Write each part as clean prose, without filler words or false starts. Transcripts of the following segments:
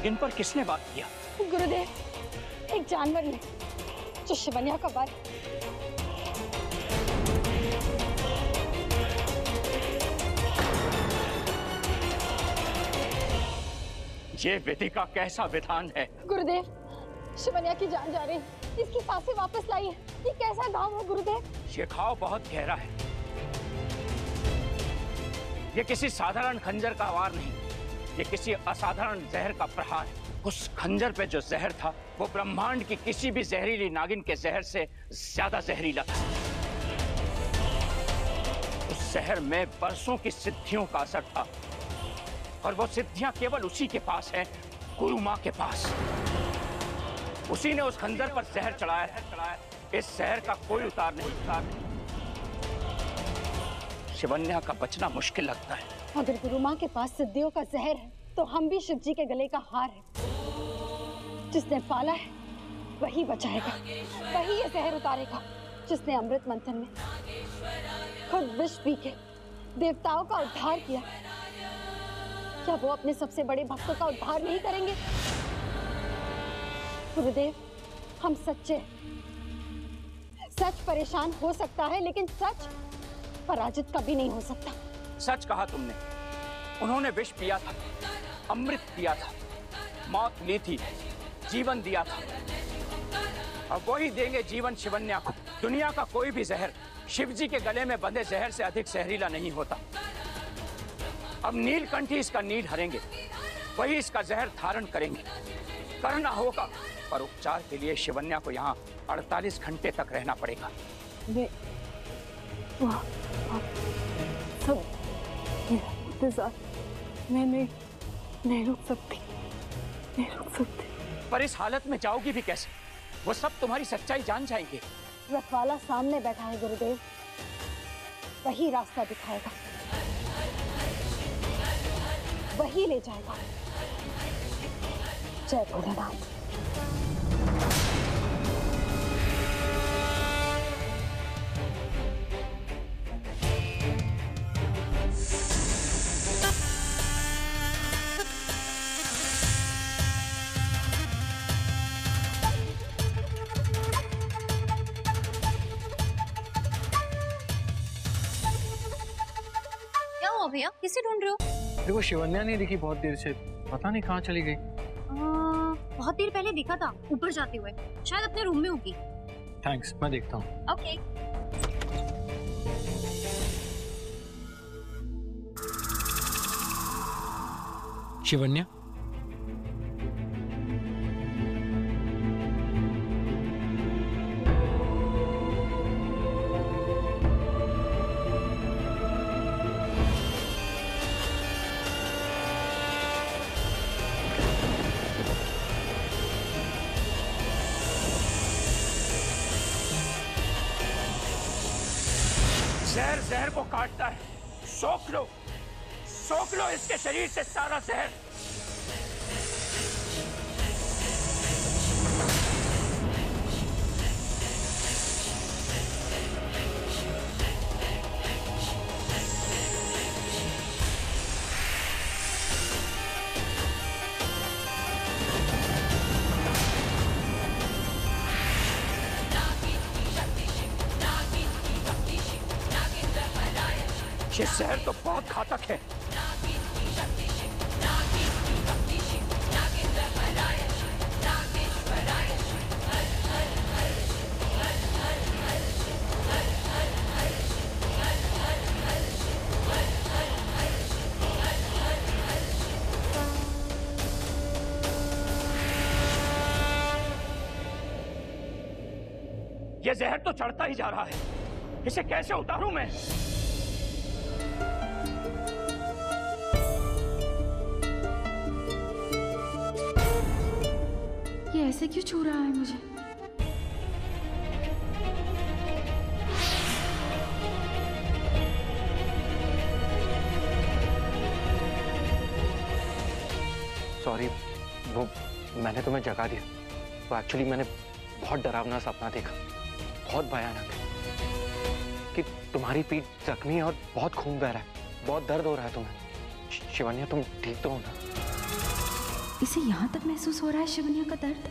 नागिन पर किसने वार किया? गुरुदेव, एक जानवर ने जो शिवन्या का वार। ये विधि का कैसा विधान है? गुरुदेव, शिवन्या की जान जा रही, इसकी सांसें वापस लाई है। ये कैसा घाव है गुरुदेव? ये घाव बहुत गहरा है। ये किसी साधारण खंजर का वार नहीं, ये किसी असाधारण जहर का प्रहार है। उस खंजर पे जो जहर था वो ब्रह्मांड की किसी भी जहरीली नागिन के जहर से ज्यादा जहरीला था। उस जहर में बरसों की सिद्धियों का असर था, और वो सिद्धियां केवल उसी के पास है, गुरु मां के पास। उसी ने उस खंजर पर जहर चढ़ाया है। इस जहर का कोई उतार नहीं। शिवन्या का बचना मुश्किल लगता है। अगर गुरु मां के पास सिद्धियों का जहर है तो हम भी शिव जी के गले का हार है। जिसने पाला है वही बचाएगा, वही ये जहर उतारेगा। जिसने अमृत मंथन में खुद विष पी के देवताओं का उद्धार किया, क्या वो अपने सबसे बड़े भक्तों का उद्धार नहीं करेंगे? गुरुदेव, हम सच्चे। सच परेशान हो सकता है, लेकिन सच पराजित कभी नहीं हो सकता। सच कहा तुमने। उन्होंने विष पिया था, अमृत पिया था, मौत ली थी, जीवन दिया था। अब वही देंगे जीवन शिवन्या को। दुनिया का कोई भी जहर शिवजी के गले में बंधे जहर से अधिक जहरीला नहीं होता। अब नीलकंठ ही इसका नीड हरेंगे, वही इसका जहर धारण करेंगे। करना होगा, पर उपचार के लिए शिवन्या को यहाँ 48 घंटे तक रहना पड़ेगा। सब मैं नहीं रुक सकती, नहीं रुक सकती। पर इस हालत में जाओगी भी कैसे? वो सब तुम्हारी सच्चाई जान जाएंगे। रखवाला सामने बैठा है गुरुदेव, वही रास्ता दिखाएगा, वही ले जाएगा। जय भोलेनाथ। भैया किसे ढूंढ रहे हो? देखो शिवन्या नहीं दिखी बहुत देर से, पता नहीं कहाँ चली गई। बहुत देर पहले दिखा था ऊपर जाते हुए, शायद अपने रूम में होगी। थैंक्स, मैं देखता हूँ। ओके। शिवन्या, जहर जहर को काटता है। सोख लो इसके शरीर से सारा जहर। ये जहर तो बहुत घातक है। ये जहर तो चढ़ता ही जा रहा है, इसे कैसे उतारूं मैं? ये ऐसे क्यों छू रहा है मुझे? सॉरी, वो मैंने तुम्हें जगा दिया। वो एक्चुअली मैंने बहुत डरावना सपना देखा, बहुत भयानक, कि तुम्हारी पीठ जख्मी है और बहुत खून बह रहा है, बहुत दर्द हो रहा है तुम्हें। शिवन्या, तुम ठीक तो हो ना? इसे यहाँ तक महसूस हो रहा है शिवन्या का दर्द?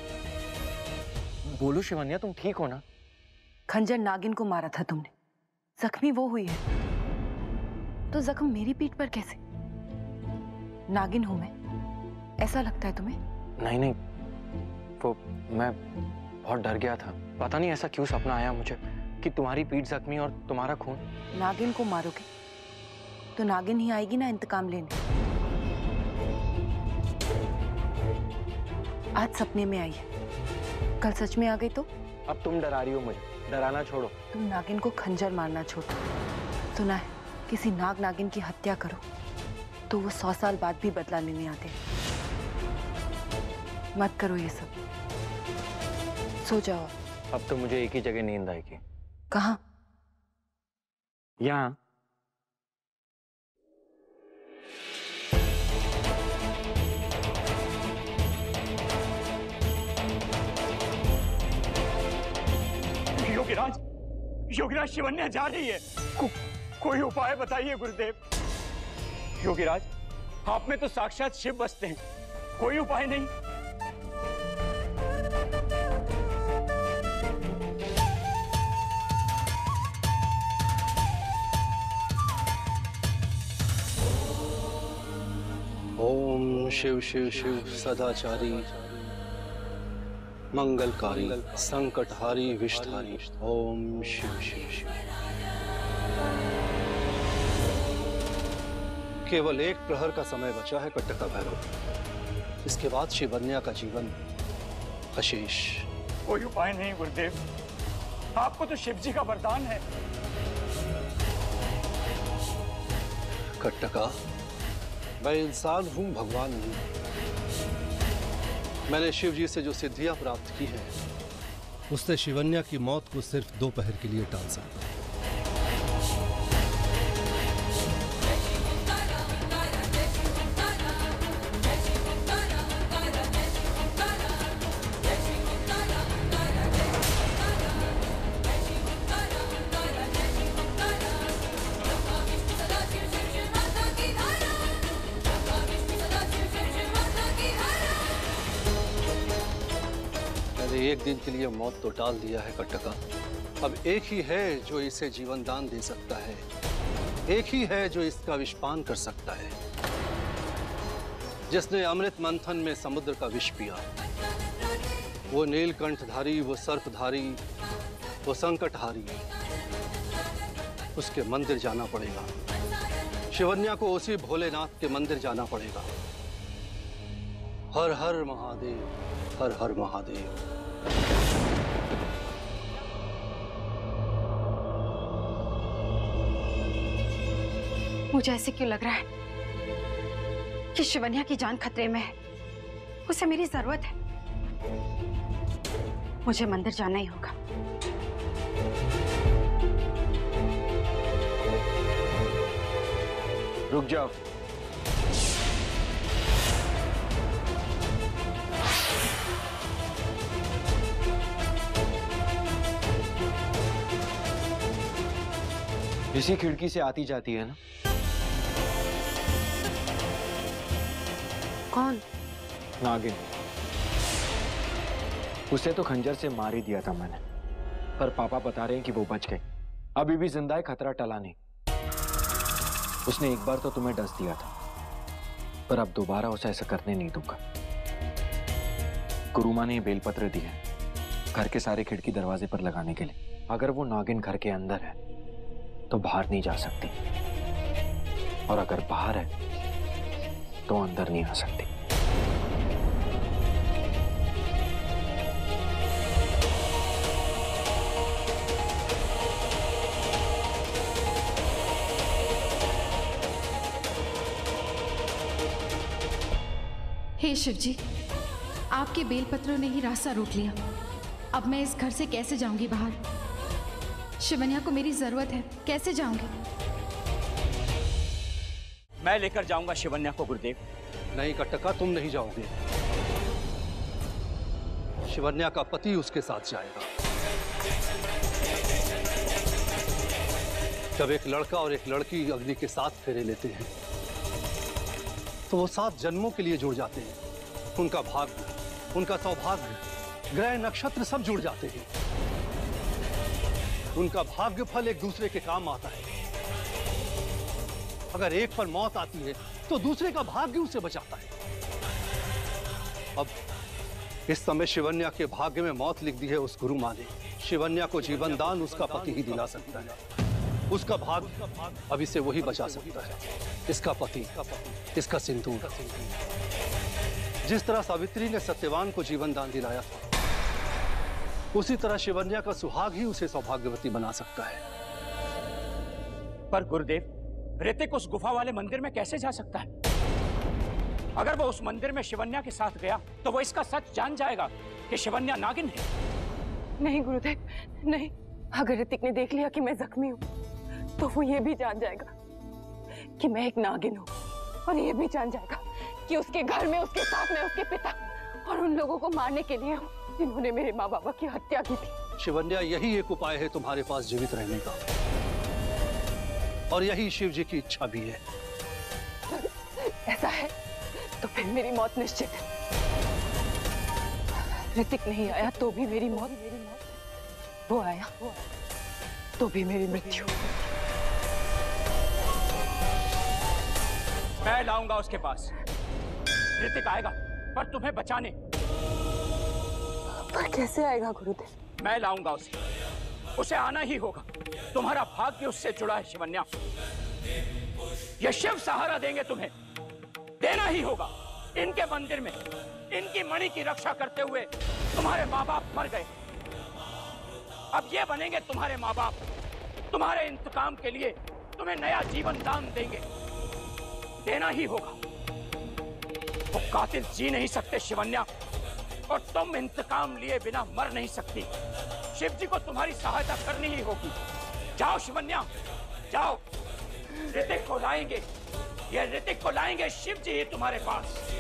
बोलो शिवन्या, तुम ठीक हो ना? खंजर नागिन को मारा था तुमने, जख्मी वो हुई है, तो जख्म मेरी पीठ पर कैसे? नागिन हूं मैं, ऐसा लगता है तुम्हें? नहीं नहीं, वो मैं बहुत डर गया था। पता नहीं ऐसा क्यों सपना आया मुझे कि तुम्हारी पीठ जख्मी और तुम्हारा खून। नागिन को मारोगे तो नागिन ही आएगी ना इंतकाम लेने। आज सपने में आई है, कल सच में आ गई तो? अब तुम डरा रही हो मुझे, डराना छोड़ो। तुम नागिन को खंजर मारना छोड़ो। सुना है किसी नाग नागिन की हत्या करो तो वो 100 साल बाद भी बदला लेने आते हैं। मत करो ये सब, सो जाओ। अब तो मुझे एक ही जगह नींद आएगी। कहाँ? यहाँ। योगीराज, शिवन्या जा रही है। कोई उपाय बताइए गुरुदेव। योगीराज, आप में तो साक्षात शिव बसते हैं, कोई उपाय नहीं? ओम शिव शिव शिव सदाचारी मंगलकारी संकटहारी विषधारी। ओम शिव शिव शिव। केवल एक प्रहर का समय बचा है कट्टका भैरव, इसके बाद शिवन्या का जीवन अशेष। कोई उपाय नहीं गुरुदेव, आपको तो शिव जी का वरदान है। कट्टका, मैं इंसान हूं, भगवान नहीं। मैंने शिव जी से जो सिद्धियां प्राप्त की हैं, उससे शिवन्या की मौत को सिर्फ 2 पहर के लिए टाल सकता हूं। एक दिन के लिए मौत तो टाल दिया है कट्टका, अब एक ही है जो इसे जीवन दान दे सकता है, एक ही है जो इसका विषपान कर सकता है। जिसने अमृत मंथन में समुद्र का विष पिया, वो नीलकंठधारी, वो सर्पधारी, वो संकटहारी, उसके मंदिर जाना पड़ेगा। शिवन्या को उसी भोलेनाथ के मंदिर जाना पड़ेगा। हर हर महादेव, हर हर महादेव। मुझे ऐसे क्यों लग रहा है कि शिवन्या की जान खतरे में है, उसे मेरी जरूरत है। मुझे मंदिर जाना ही होगा। रुक जाओ। इसी खिड़की से आती जाती है ना? कौन? नागिन। उसे तो खंजर से मार ही दिया था मैंने, पर पापा बता रहे हैं कि वो बच गई, अभी भी जिंदा है, खतरा टला नहीं। उसने एक बार तो तुम्हें डस दिया था, पर अब दोबारा उसे ऐसा करने नहीं दूंगा। गुरुमा ने बेलपत्र दिए घर के सारे खिड़की दरवाजे पर लगाने के लिए। अगर वो नागिन घर के अंदर है तो बाहर नहीं जा सकती, और अगर बाहर है तो अंदर नहीं आ सकती। हे शिव जी, आपके बेलपत्रों ने ही रास्ता रोक लिया। अब मैं इस घर से कैसे जाऊंगी बाहर? शिवन्या को मेरी जरूरत है, कैसे जाऊंगी? मैं लेकर जाऊंगा शिवन्या को गुरुदेव। नहीं कट्टका, तुम नहीं जाओगे। शिवन्या का पति उसके साथ जाएगा। जब एक लड़का और एक लड़की अग्नि के साथ फेरे लेते हैं तो वो 7 जन्मों के लिए जुड़ जाते हैं। उनका भाग्य, उनका सौभाग्य, ग्रह नक्षत्र सब जुड़ जाते हैं। उनका भाग्य फल एक दूसरे के काम आता है। अगर एक पर मौत आती है तो दूसरे का भाग्य उसे बचाता है। अब इस समय शिवन्या के भाग्य में मौत लिख दी है उस गुरु माँ ने। शिवन्या को जीवन दान उसका पति ही दिला सकता है। उसका भाग्य अब इसे वही बचा सकता है, इसका पति, इसका सिंदूर। जिस तरह सावित्री ने सत्यवान को जीवन दान दिलाया था, उसी तरह शिवन्या का सुहाग ही उसे सौभाग्यवती बना सकता है। पर गुरुदेव, ऋतिक उस गुफा वाले मंदिर में कैसे जा सकता है? अगर वो उस मंदिर में शिवन्या के साथ गया तो वो इसका सच जान जाएगा कि शिवन्या नागिन है। नहीं गुरुदेव, नहीं। अगर ऋतिक ने देख लिया कि मैं जख्मी हूँ तो वो ये भी जान जाएगा कि मैं एक नागिन हूँ, और ये भी जान जाएगा कि उसके घर में उसके साथ में उसके पिता और उन लोगों को मारने के लिए हूँ जिन्होंने मेरे माँ बाबा की हत्या की थी। शिवन्या, यही एक उपाय है तुम्हारे पास जीवित रहने का, और यही शिव जी की इच्छा भी है। ऐसा है तो फिर मेरी मौत निश्चित है। ऋतिक नहीं आया तो भी मेरी मौत, वो आया तो भी मेरी मृत्यु। मैं लाऊंगा उसके पास। ऋतिक आएगा पर तुम्हें बचाने। पर कैसे आएगा गुरुदेव? मैं लाऊंगा उसे आना ही होगा। तुम्हारा भाग्य उससे जुड़ा है शिवन्या। ये शिव सहारा देंगे तुम्हें, देना ही होगा। इनके मंदिर में इनकी मणि की रक्षा करते हुए तुम्हारे माँ बाप मर गए। अब ये बनेंगे तुम्हारे माँ बाप। तुम्हारे इंतकाम के लिए तुम्हें नया जीवन दान देंगे, देना ही होगा। वो कातिल जी नहीं सकते शिवन्या, और तुम इंतकाम लिए बिना मर नहीं सकती। शिव जी को तुम्हारी सहायता करनी ही होगी। जाओ शिवन्या, जाओ। ऋतिक को लाएंगे, ये ऋतिक को लाएंगे शिव जी ही तुम्हारे पास।